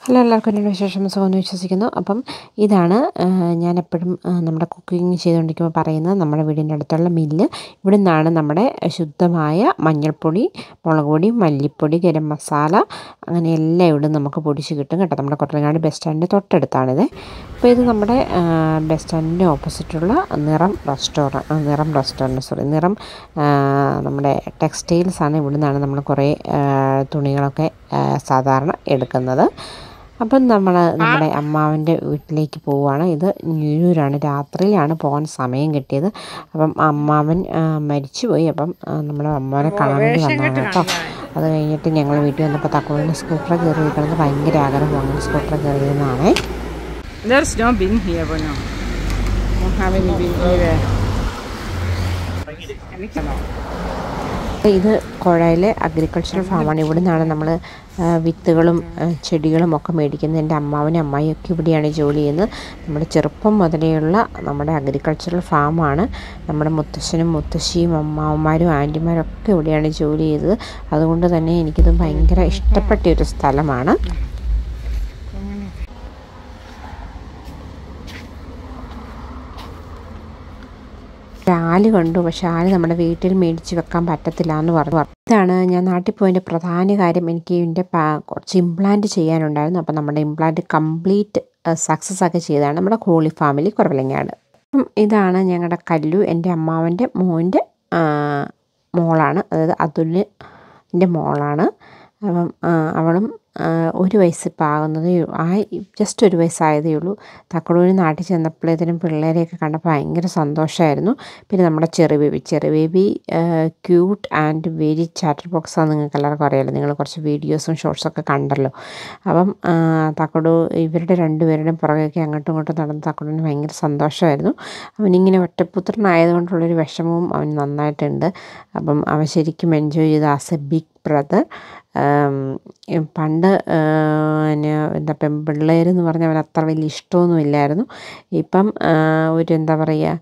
Hello, എല്ലാവർക്കും എൻ്റെ വിശേഷം സുഖമെന്ന് വിശ്വസിക്കുന്നു. അപ്പം ഇതാണ് ഞാനെപ്പോഴും നമ്മുടെ കുക്കിംഗ് ചെയ്തുകൊണ്ടിരിക്കുമ്പോൾ പറയുന്നത് നമ്മുടെ വീടിൻ്റെ അടുത്തുള്ള മില്ല്. ഇവിടെ നിന്നാണ് നമ്മുടെ ശുദ്ധമായ മഞ്ഞൾപ്പൊടി, മുളക് പൊടി, മല്ലിപ്പൊടി, ഗരം മസാല അങ്ങനെ എല്ലാം ഇവിടെ നമുക്ക് പൊടിച്ച് കിട്ടും കേട്ടോ. നമ്മുടെ കൊട്ടരങ്ങാട് ബസ് സ്റ്റാൻഡിൻ്റെ തൊട്ടടുത്താണിത്. അപ്പോൾ ഇത് നമ്മുടെ ബസ് സ്റ്റാൻഡിൻ്റെ ഓപ്പോസിറ്റുള്ള നിറം നമ്മുടെ ടെക്സ്റ്റൈൽസാണ്. ഇവിടെ നിന്നാണ് നമ്മൾ കുറേ തുണികളൊക്കെ സാധാരണ എടുക്കുന്നത്. അപ്പം നമ്മുടെ അമ്മാവൻ്റെ വീട്ടിലേക്ക് പോവുകയാണ്. ഇത് ന്യൂരാണ്, രാത്രിയിലാണ് പോകാൻ സമയം കിട്ടിയത്. അപ്പം അമ്മാവൻ മരിച്ചുപോയി. അപ്പം നമ്മുടെ അമ്മാവനെ കാണാൻ വേണ്ടി വന്നതാണ് കേട്ടോ. അത് കഴിഞ്ഞിട്ട് ഞങ്ങൾ വീട്ടിൽ വന്നപ്പോൾ തക്കോളിൻ്റെ സ്കൂട്ടർ കയറി വയ്ക്കണമെന്ന് ഭയങ്കര ആഗ്രഹം. അങ്ങനെ സ്കൂട്ടർ കയറിയതെന്നാണേ. ഇത് കുഴയിലെ അഗ്രികൾച്ചറൽ ഫാമാണ്. ഇവിടെ നിന്നാണ് നമ്മൾ വിത്തുകളും ചെടികളും ഒക്കെ മേടിക്കുന്നത്. എൻ്റെ അമ്മാവനും അമ്മായിയൊക്കെ ഇവിടെയാണ് ജോലി ചെയ്യുന്നത്. നമ്മുടെ ചെറുപ്പം മുതലേയുള്ള നമ്മുടെ അഗ്രികൾച്ചറൽ ഫാമാണ്. നമ്മുടെ മുത്തശ്ശനും മുത്തശ്ശിയും അമ്മാവന്മാരും ആൻറ്റിമാരും ഒക്കെ ഇവിടെയാണ് ജോലി ചെയ്തത്. അതുകൊണ്ട് തന്നെ എനിക്കിത് ഭയങ്കര ഇഷ്ടപ്പെട്ടൊരു സ്ഥലമാണ്. ആല് കണ്ടു, പക്ഷെ ആല് നമ്മുടെ വീട്ടിൽ മേടിച്ച് വെക്കാൻ പറ്റത്തില്ല എന്ന് പറഞ്ഞു. ഇതാണ് ഞാൻ നാട്ടിൽ പോയതിൻ്റെ പ്രധാന കാര്യം. എനിക്ക് ഇതിൻ്റെ കുറച്ച് ഇംപ്ലാന്റ് ചെയ്യാനുണ്ടായിരുന്നു. അപ്പോൾ നമ്മുടെ ഇംപ്ലാന്റ് കംപ്ലീറ്റ് സക്സസ് ഒക്കെ ചെയ്തതാണ് നമ്മുടെ കോളി ഫാമിലി കുറവിലങ്ങാട്. ഇതാണ് ഞങ്ങളുടെ കല്ലു, എൻ്റെ അമ്മാവൻ്റെ മോൻ്റെ മോളാണ്. അതായത് അതുലിൻ്റെ മോളാണ്. അപ്പം അവളും 1 വയസ്സ് ഇപ്പോൾ ആകുന്നതേ ജസ്റ്റ് 1 വയസ്സായതേ ഉള്ളൂ. തക്കടൂരിൽ നാട്ടിൽ ചെന്നപ്പോഴത്തേനും പിള്ളേരെയൊക്കെ കണ്ടപ്പോൾ ഭയങ്കര സന്തോഷമായിരുന്നു. പിന്നെ നമ്മുടെ ചെറിയ baby cute and very chatter ബോക്സാണ്. നിങ്ങൾക്ക് എല്ലാവർക്കും അറിയാമല്ലോ, നിങ്ങൾ കുറച്ച് വീഡിയോസും ഷോർട്സൊക്കെ കണ്ടല്ലോ. അപ്പം ഇവരുടെ രണ്ടുപേരുടെയും പുറകെയൊക്കെ അങ്ങോട്ടും ഇങ്ങോട്ടും നടന്ന് തക്കടൂരിന് ഭയങ്കര സന്തോഷമായിരുന്നു. അവനിങ്ങനെ ഒറ്റപ്പുത്രനായതുകൊണ്ടുള്ളൊരു വിഷമവും അവന് നന്നായിട്ടുണ്ട്. അപ്പം അവൻ ശരിക്കും എൻജോയ് ചെയ്ത് ആസ് എ ബിഗ് ബ്രദർ. പണ്ട് എന്താ പെൺപിള്ളേരെന്ന് പറഞ്ഞാൽ അവൻ അത്ര വലിയ ഇഷ്ടമൊന്നും ഇല്ലായിരുന്നു. ഇപ്പം എന്താ പറയുക,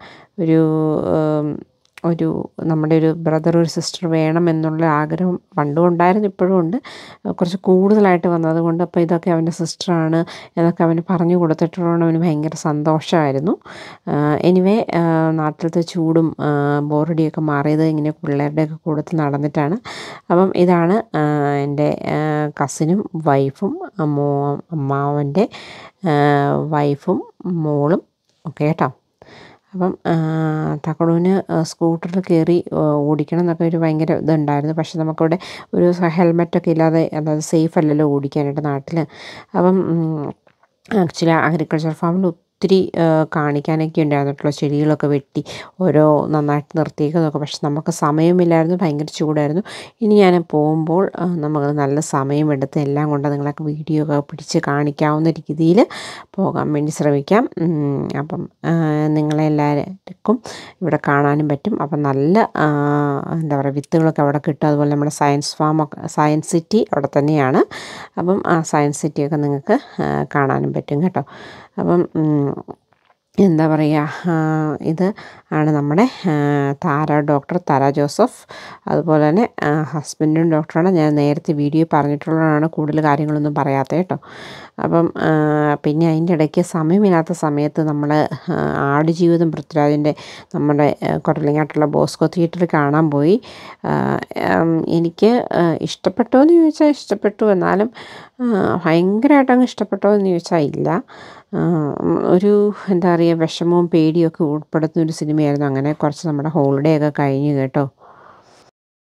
നമ്മുടെ ഒരു ബ്രദർ ഒരു സിസ്റ്റർ വേണമെന്നുള്ള ആഗ്രഹം പണ്ടും ഉണ്ടായിരുന്നു, ഇപ്പോഴും ഉണ്ട്. കുറച്ച് കൂടുതലായിട്ട് വന്നതുകൊണ്ട് അപ്പോൾ ഇതൊക്കെ അവൻ്റെ സിസ്റ്ററാണ് എന്നൊക്കെ അവന് പറഞ്ഞു കൊടുത്തിട്ടുള്ളതുകൊണ്ട് അവന് ഭയങ്കര സന്തോഷമായിരുന്നു. എനിവേ നാട്ടിലത്തെ ചൂടും ബോറടിയൊക്കെ മാറിയത് ഇങ്ങനെ പിള്ളേരുടെയൊക്കെ കൂട്ടത്തിൽ നടന്നിട്ടാണ്. അപ്പം ഇതാണ് എൻ്റെ കസിനും വൈഫും അമ്മാവൻ്റെ വൈഫും മോളും ഒക്കെ കേട്ടോ. അപ്പം തക്കടൂന് സ്കൂട്ടറിൽ കയറി ഓടിക്കണം എന്നൊക്കെ ഒരു ഭയങ്കര ഇതുണ്ടായിരുന്നു. പക്ഷെ നമുക്കിവിടെ ഒരു ഹെൽമെറ്റൊക്കെ ഇല്ലാതെ, അതായത് സേഫ് അല്ലല്ലോ ഓടിക്കാനായിട്ട് നാട്ടിൽ. അപ്പം ആക്ച്വലി അഗ്രികൾച്ചർ ഫാമിൽ ഒത്തിരി കാണിക്കാനൊക്കെ ഉണ്ടായിരുന്നിട്ടുള്ള ചെടികളൊക്കെ വെട്ടി ഓരോ നന്നായിട്ട് നിർത്തിയേക്കുന്നതൊക്കെ. പക്ഷെ നമുക്ക് സമയമില്ലായിരുന്നു, ഭയങ്കര ചൂടായിരുന്നു. ഇനി ഞാൻ പോകുമ്പോൾ നമുക്ക് നല്ല സമയമെടുത്ത് എല്ലാം കൊണ്ട് നിങ്ങളൊക്കെ വീഡിയോ ഒക്കെ പിടിച്ച് കാണിക്കാവുന്ന രീതിയിൽ പോകാൻ വേണ്ടി ശ്രമിക്കാം. അപ്പം നിങ്ങളെല്ലാവർക്കും ഇവിടെ കാണാനും പറ്റും. അപ്പം നല്ല എന്താ പറയുക, വിത്തുകളൊക്കെ അവിടെ കിട്ടും. അതുപോലെ നമ്മുടെ സയൻസ് സിറ്റി അവിടെ തന്നെയാണ്. അപ്പം ആ സയൻസ് സിറ്റിയൊക്കെ നിങ്ങൾക്ക് കാണാനും പറ്റും കേട്ടോ. അപ്പം എന്താ പറയുക, ഇത് ആണ് നമ്മുടെ ഡോക്ടർ താര ജോസഫ്. അതുപോലെ തന്നെ ഹസ്ബൻഡും ഡോക്ടറാണ്. ഞാൻ നേരത്തെ വീഡിയോ പറഞ്ഞിട്ടുള്ളതാണ്, കൂടുതൽ കാര്യങ്ങളൊന്നും പറയാത്തത് കേട്ടോ. അപ്പം പിന്നെ അതിൻ്റെ ഇടയ്ക്ക് സമയമില്ലാത്ത സമയത്ത് നമ്മൾ ആടുജീവിതം പൃഥ്വിരാജിൻ്റെ നമ്മുടെ കൊട്ടലിങ്ങാട്ടുള്ള ബോസ്കോ തിയേറ്ററിൽ കാണാൻ പോയി. എനിക്ക് ഇഷ്ടപ്പെട്ടോ എന്ന് ചോദിച്ചാൽ ഇഷ്ടപ്പെട്ടു, എന്നാലും ഭയങ്കരമായിട്ട് അങ്ങ് ഇഷ്ടപ്പെട്ടോ എന്ന് ചോദിച്ചാൽ ഇല്ല. എന്താ പറയുക, വിഷമവും പേടിയൊക്കെ ഉൾപ്പെടുത്തുന്ന ഒരു സിനിമയായിരുന്നു. അങ്ങനെ കുറച്ച് നമ്മുടെ ഹോളിഡേ ഒക്കെ കഴിഞ്ഞു കേട്ടോ.